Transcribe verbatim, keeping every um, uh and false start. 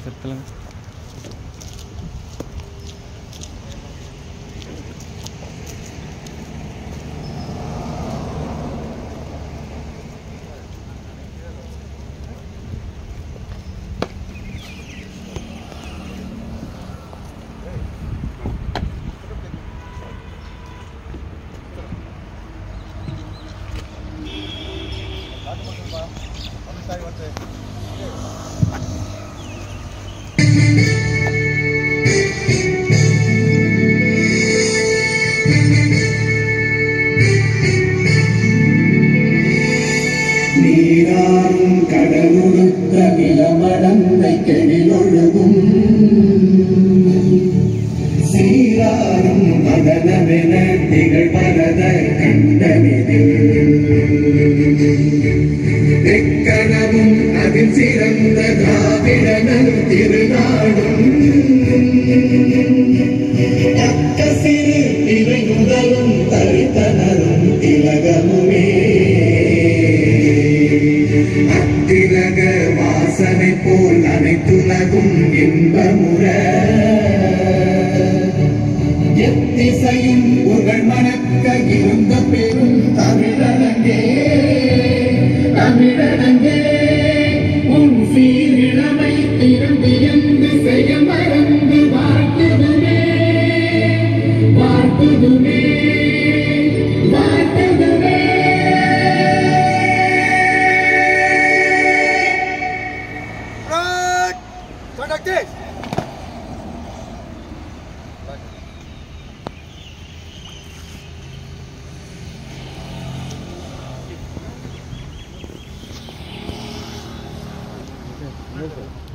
செத்துலங்க. நீராறும் கடலுடுத்த நிலமடந்தை கெழிலொழுகும் சீராறும் மதனவென திகழ்வரத கண்டனிதில் எக்கணமும் அதில் சிறந்த திராவிடனல் திருநாடும் அக்க சிறு இவை முதலும் தரித்தனரும் திலகமுமே அத்திலக வாசனை போல் அனைத்துலகும் இன்பமுற எத்திசையும் புகழ் மணக்க இருந்த பெரும் தமிழனங்கே தமிழனங்கே உன் சீரிழமை திரும்பியந்து செய்ய மறந்து வாழ்த்துதுமே வாழ்த்துதுமே வாழ்த்துதுமே. Conductors! Okay.